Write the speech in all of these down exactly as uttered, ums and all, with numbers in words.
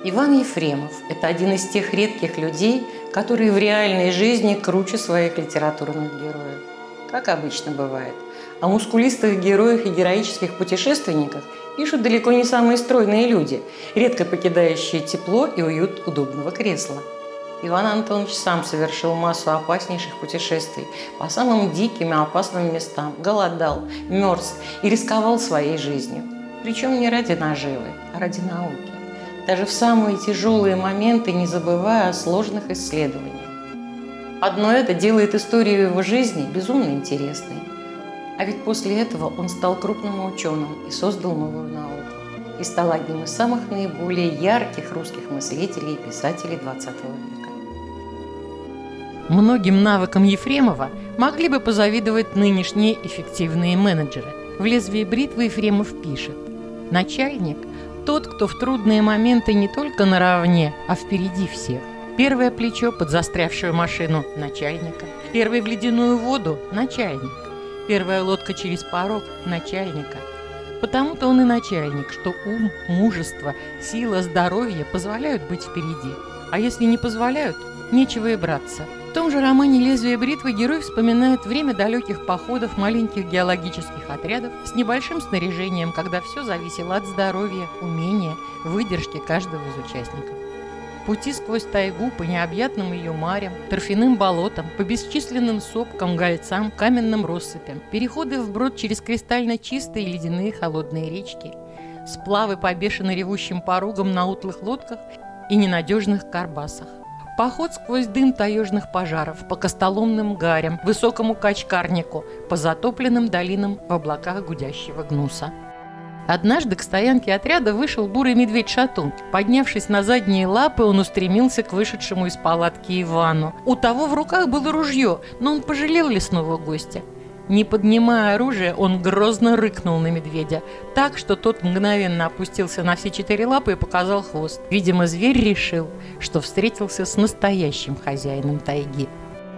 Иван Ефремов – это один из тех редких людей, которые в реальной жизни круче своих литературных героев. Как обычно бывает, о мускулистых героях и героических путешественниках пишут далеко не самые стройные люди, редко покидающие тепло и уют удобного кресла. Иван Антонович сам совершил массу опаснейших путешествий по самым диким и опасным местам, голодал, мерз и рисковал своей жизнью. Причем не ради наживы, а ради науки. Даже в самые тяжелые моменты не забывая о сложных исследованиях. Одно это делает историю его жизни безумно интересной. А ведь после этого он стал крупным ученым и создал новую науку. И стал одним из самых наиболее ярких русских мыслителей и писателей двадцатого века. Многим навыкам Ефремова могли бы позавидовать нынешние эффективные менеджеры. В «Лезвии бритвы» Ефремов пишет: «Начальник – тот, кто в трудные моменты не только наравне, а впереди всех. Первое плечо под застрявшую машину – начальника. Первый в ледяную воду – начальник. Первая лодка через порог – начальника. Потому-то он и начальник, что ум, мужество, сила, здоровье позволяют быть впереди. А если не позволяют, нечего и браться». В том же романе «Лезвие бритвы» герой вспоминает время далеких походов маленьких геологических отрядов с небольшим снаряжением, когда все зависело от здоровья, умения, выдержки каждого из участников. Пути сквозь тайгу по необъятным ее марям, торфяным болотам, по бесчисленным сопкам, гольцам, каменным россыпям, переходы вброд через кристально чистые ледяные холодные речки, сплавы по бешено ревущим порогам на утлых лодках и ненадежных карбасах. Поход сквозь дым таежных пожаров, по костоломным гарям, высокому качкарнику, по затопленным долинам в облаках гудящего гнуса. Однажды к стоянке отряда вышел бурый медведь-шатун. Поднявшись на задние лапы, он устремился к вышедшему из палатки Ивану. У того в руках было ружье, но он пожалел лесного гостя. Не поднимая оружие, он грозно рыкнул на медведя, так, что тот мгновенно опустился на все четыре лапы и показал хвост. Видимо, зверь решил, что встретился с настоящим хозяином тайги.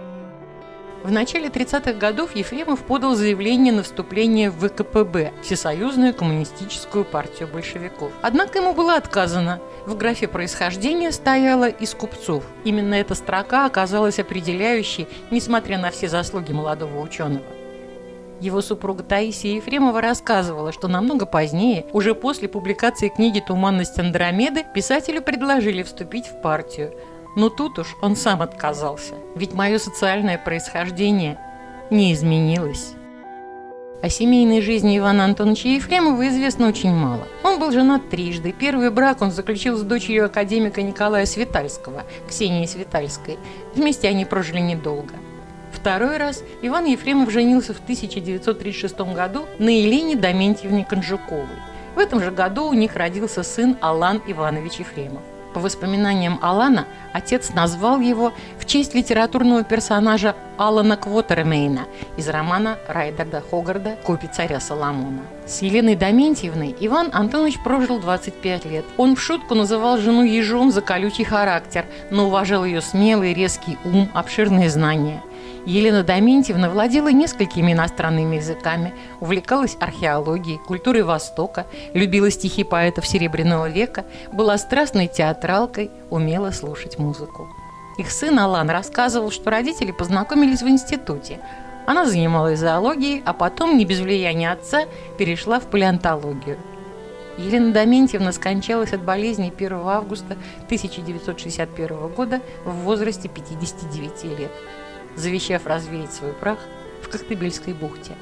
В начале тридцатых годов Ефремов подал заявление на вступление в вэ ка пэ бэ – Всесоюзную коммунистическую партию большевиков. Однако ему было отказано. В графе происхождения стояло «из купцов». Именно эта строка оказалась определяющей, несмотря на все заслуги молодого ученого. Его супруга Таисия Ефремова рассказывала, что намного позднее, уже после публикации книги «Туманность Андромеды», писателю предложили вступить в партию. Но тут уж он сам отказался, ведь мое социальное происхождение не изменилось. О семейной жизни Ивана Антоновича Ефремова известно очень мало. Он был женат трижды. Первый брак он заключил с дочерью академика Николая Светальского, Ксенией Светальской. Вместе они прожили недолго. Второй раз Иван Ефремов женился в тысяча девятьсот тридцать шестом году на Елене Доментьевне Конжаковой. В этом же году у них родился сын Алан Иванович Ефремов. По воспоминаниям Алана, отец назвал его в честь литературного персонажа Алана Квотермейна из романа Райдарда Хогарда «Копи царя Соломона». С Еленой Доментьевной Иван Антонович прожил двадцать пять лет. Он в шутку называл жену ежом за колючий характер, но уважал ее смелый, резкий ум, обширные знания. Елена Доментьевна владела несколькими иностранными языками, увлекалась археологией, культурой Востока, любила стихи поэтов Серебряного века, была страстной театралкой, умела слушать музыку. Их сын Алан рассказывал, что родители познакомились в институте. Она занималась зоологией, а потом, не без влияния отца, перешла в палеонтологию. Елена Доментьевна скончалась от болезни первого августа тысяча девятьсот шестьдесят первого года в возрасте пятидесяти девяти лет, завещав развеять свой прах в Коктебельской бухте.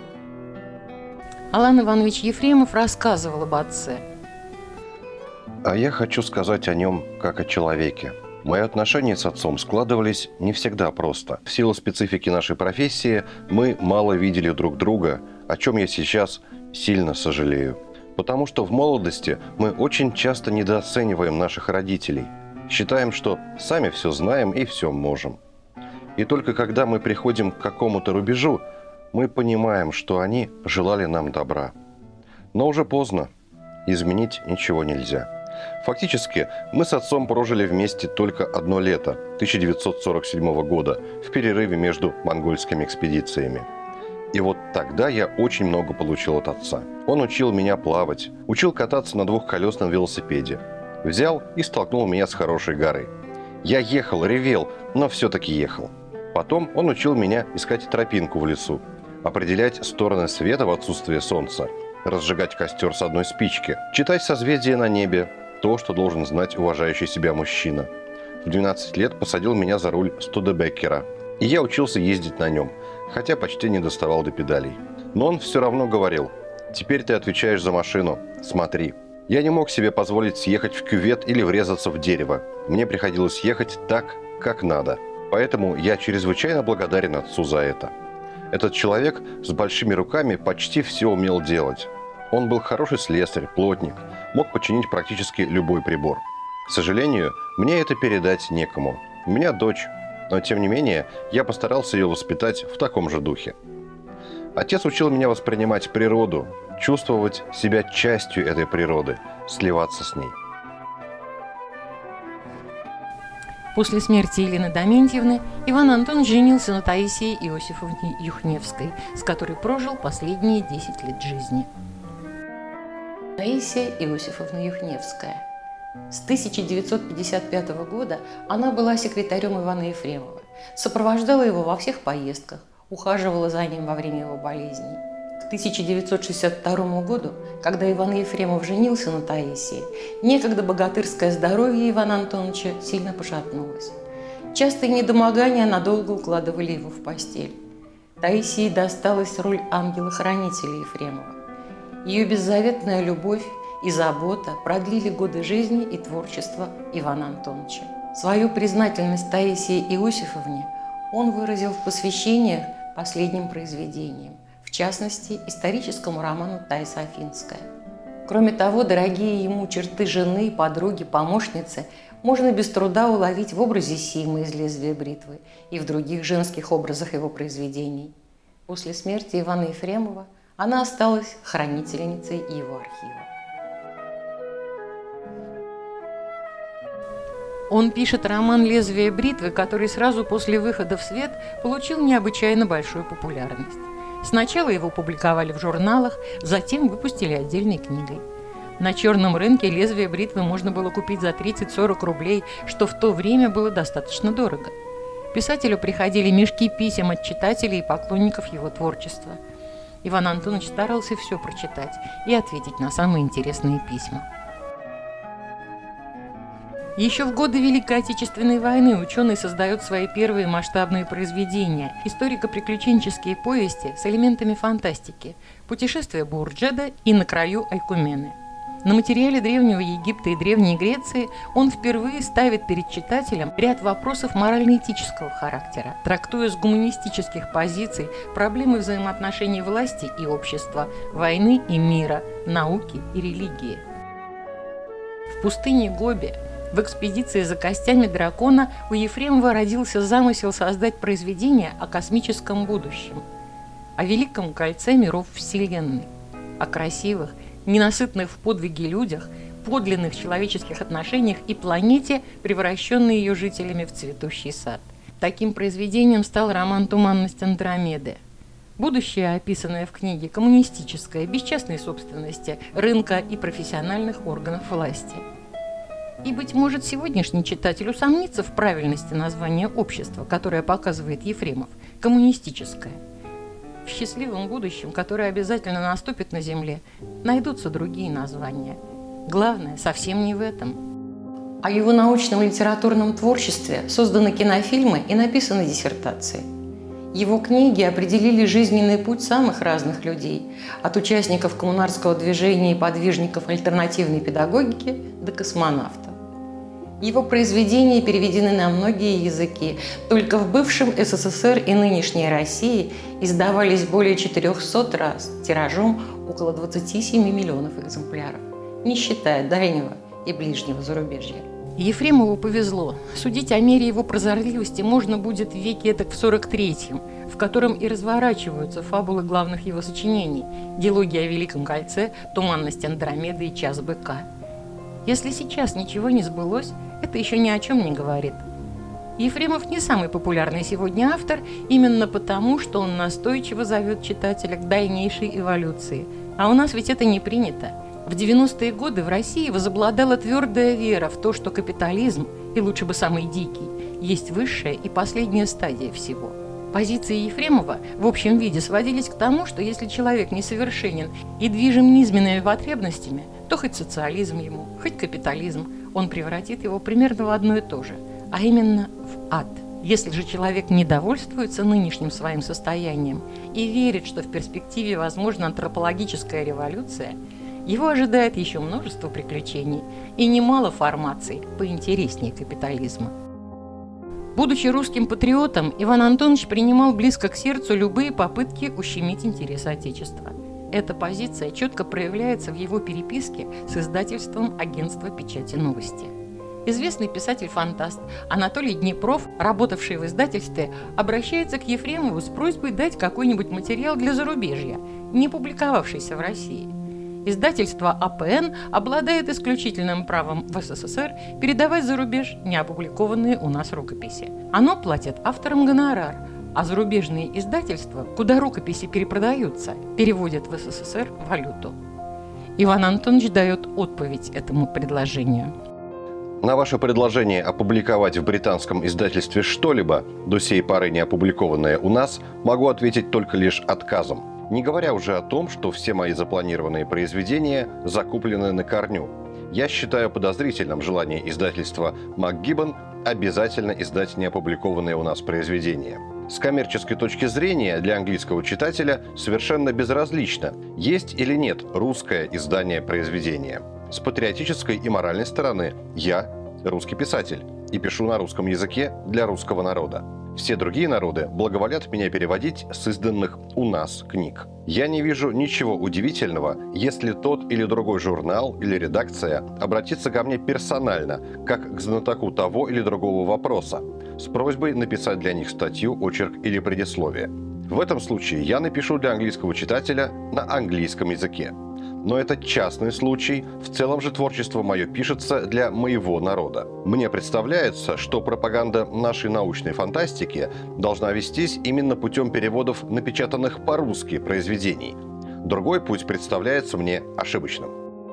Алан Иванович Ефремов рассказывал об отце. А я хочу сказать о нем как о человеке. Мои отношения с отцом складывались не всегда просто. В силу специфики нашей профессии мы мало видели друг друга, о чем я сейчас сильно сожалею. Потому что в молодости мы очень часто недооцениваем наших родителей. Считаем, что сами все знаем и все можем. И только когда мы приходим к какому-то рубежу, мы понимаем, что они желали нам добра. Но уже поздно. Изменить ничего нельзя. Фактически, мы с отцом прожили вместе только одно лето, тысяча девятьсот сорок седьмого года, в перерыве между монгольскими экспедициями. И вот тогда я очень много получил от отца. Он учил меня плавать, учил кататься на двухколесном велосипеде. Взял и столкнул меня с хорошей горы. Я ехал, ревел, но все-таки ехал. Потом он учил меня искать тропинку в лесу, определять стороны света в отсутствие солнца, разжигать костер с одной спички, читать созвездия на небе, то, что должен знать уважающий себя мужчина. В двенадцать лет посадил меня за руль Студебеккера, и я учился ездить на нем, хотя почти не доставал до педалей. Но он все равно говорил: «Теперь ты отвечаешь за машину, смотри». Я не мог себе позволить съехать в кювет или врезаться в дерево. Мне приходилось ехать так, как надо. Поэтому я чрезвычайно благодарен отцу за это. Этот человек с большими руками почти все умел делать. Он был хороший слесарь, плотник, мог починить практически любой прибор. К сожалению, мне это передать некому. У меня дочь, но тем не менее я постарался ее воспитать в таком же духе. Отец учил меня воспринимать природу, чувствовать себя частью этой природы, сливаться с ней. После смерти Елены Доментьевны Иван Антонович женился на Таисии Иосифовне Юхневской, с которой прожил последние десять лет жизни. Таисия Иосифовна Юхневская. С тысяча девятьсот пятьдесят пятого года она была секретарем Ивана Ефремова, сопровождала его во всех поездках, ухаживала за ним во время его болезней. К тысяча девятьсот шестьдесят второму году, когда Иван Ефремов женился на Таисии, некогда богатырское здоровье Ивана Антоновича сильно пошатнулось. Частые недомогания надолго укладывали его в постель. Таисии досталась роль ангела-хранителя Ефремова. Ее беззаветная любовь и забота продлили годы жизни и творчества Ивана Антоновича. Свою признательность Таисии Иосифовне он выразил в посвящениях последним произведениям, в частности, историческому роману «Таиса Афинская». Кроме того, дорогие ему черты жены, подруги, помощницы можно без труда уловить в образе Симы из «Лезвия бритвы» и в других женских образах его произведений. После смерти Ивана Ефремова она осталась хранительницей его архива. Он пишет роман «Лезвие бритвы», который сразу после выхода в свет получил необычайно большую популярность. Сначала его публиковали в журналах, затем выпустили отдельной книгой. На черном рынке «Лезвие бритвы» можно было купить за тридцать-сорок рублей, что в то время было достаточно дорого. Писателю приходили мешки писем от читателей и поклонников его творчества. Иван Антонович старался все прочитать и ответить на самые интересные письма. Еще в годы Великой Отечественной войны ученый создает свои первые масштабные произведения – историко-приключенческие повести с элементами фантастики, путешествия Бурджеда и «На краю Айкумены». На материале Древнего Египта и Древней Греции он впервые ставит перед читателем ряд вопросов морально-этического характера, трактуя с гуманистических позиций проблемы взаимоотношений власти и общества, войны и мира, науки и религии. В пустыне Гоби, в экспедиции за костями дракона, у Ефремова родился замысел создать произведение о космическом будущем, о великом кольце миров Вселенной, о красивых, ненасытных в подвиге людях, подлинных человеческих отношениях и планете, превращенной ее жителями в цветущий сад. Таким произведением стал роман «Туманность Андромеды». Будущее, описанное в книге, коммунистическое, без частной собственности, рынка и профессиональных органов власти. И, быть может, сегодняшний читатель усомнится в правильности названия общества, которое показывает Ефремов – коммунистическое. В счастливом будущем, которое обязательно наступит на Земле, найдутся другие названия. Главное совсем не в этом. О его научном литературном творчестве созданы кинофильмы и написаны диссертации. Его книги определили жизненный путь самых разных людей, от участников коммунарского движения и подвижников альтернативной педагогики до космонавтов. Его произведения переведены на многие языки. Только в бывшем СССР и нынешней России издавались более четырехсот раз, тиражом около двадцати семи миллионов экземпляров, не считая дальнего и ближнего зарубежья. Ефремову повезло. Судить о мере его прозорливости можно будет в веке этак в сорок третьем, в котором и разворачиваются фабулы главных его сочинений – «Диалоги о Великом кольце», «Туманность Андромеды» и «Час быка». Если сейчас ничего не сбылось, это еще ни о чем не говорит. Ефремов не самый популярный сегодня автор именно потому, что он настойчиво зовет читателя к дальнейшей эволюции. А у нас ведь это не принято. В девяностые годы в России возобладала твердая вера в то, что капитализм, и лучше бы самый дикий, есть высшая и последняя стадия всего. Позиции Ефремова в общем виде сводились к тому, что если человек несовершенен и движим низменными потребностями, то хоть социализм ему, хоть капитализм, он превратит его примерно в одно и то же, а именно в ад. Если же человек не довольствуется нынешним своим состоянием и верит, что в перспективе возможна антропологическая революция, его ожидает еще множество приключений и немало формаций поинтереснее капитализма. Будучи русским патриотом, Иван Антонович принимал близко к сердцу любые попытки ущемить интересы Отечества. Эта позиция четко проявляется в его переписке с издательством агентства печати «Новости». Известный писатель-фантаст Анатолий Днепров, работавший в издательстве, обращается к Ефремову с просьбой дать какой-нибудь материал для зарубежья, не публиковавшийся в России. Издательство А П Н обладает исключительным правом в С С С Р передавать за рубеж неопубликованные у нас рукописи. Оно платит авторам гонорар, а зарубежные издательства, куда рукописи перепродаются, переводят в С С С Р валюту. Иван Антонович дает отповедь этому предложению. На ваше предложение опубликовать в британском издательстве что-либо, до сей поры не опубликованное у нас, могу ответить только лишь отказом. Не говоря уже о том, что все мои запланированные произведения закуплены на корню. Я считаю подозрительным желание издательства МакГиббон обязательно издать неопубликованные у нас произведения. С коммерческой точки зрения для английского читателя совершенно безразлично, есть или нет русское издание произведения. С патриотической и моральной стороны я русский писатель и пишу на русском языке для русского народа. Все другие народы благоволят меня переводить с изданных у нас книг. Я не вижу ничего удивительного, если тот или другой журнал или редакция обратится ко мне персонально, как к знатоку того или другого вопроса, с просьбой написать для них статью, очерк или предисловие. В этом случае я напишу для английского читателя на английском языке. Но это частный случай, в целом же творчество мое пишется для моего народа. Мне представляется, что пропаганда нашей научной фантастики должна вестись именно путем переводов напечатанных по-русски произведений. Другой путь представляется мне ошибочным.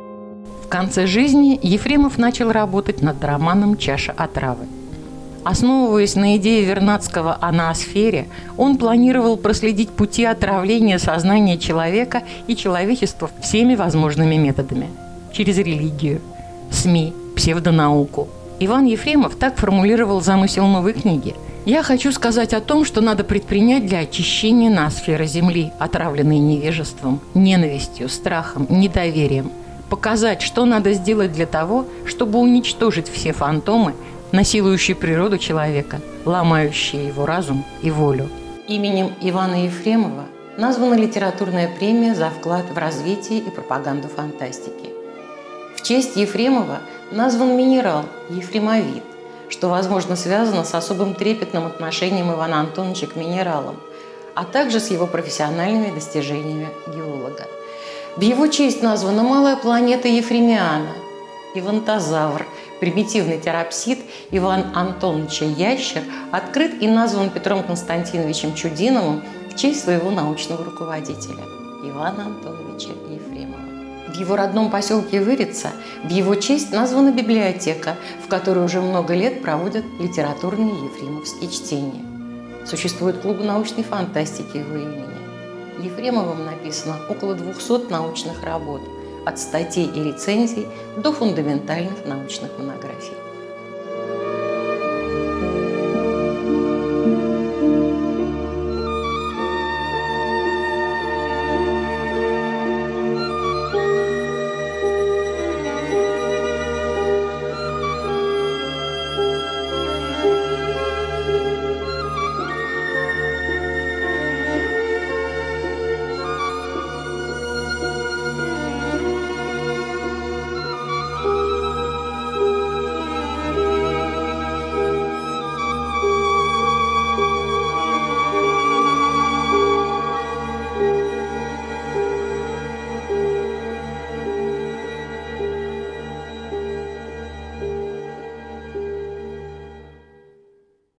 В конце жизни Ефремов начал работать над романом «Чаша отравы». Основываясь на идее Вернадского о ноосфере, он планировал проследить пути отравления сознания человека и человечества всеми возможными методами. Через религию, СМИ, псевдонауку. Иван Ефремов так формулировал замысел новой книги. «Я хочу сказать о том, что надо предпринять для очищения ноосферы Земли, отравленной невежеством, ненавистью, страхом, недоверием. Показать, что надо сделать для того, чтобы уничтожить все фантомы, насилующие природу человека, ломающие его разум и волю». Именем Ивана Ефремова названа литературная премия за вклад в развитие и пропаганду фантастики. В честь Ефремова назван минерал ефремовит, что, возможно, связано с особым трепетным отношением Ивана Антоновича к минералам, а также с его профессиональными достижениями геолога. В его честь названа малая планета Ефремиана, Ивантозавр, примитивный терапсид Иван Антоновича Ящер, открыт и назван Петром Константиновичем Чудиновым в честь своего научного руководителя Ивана Антоновича Ефремова. В его родном поселке Вырица в его честь названа библиотека, в которой уже много лет проводят литературные ефремовские чтения. Существует клуб научной фантастики его имени. Ефремовым написано около двухсот научных работ, от статей и рецензий до фундаментальных научных монографий.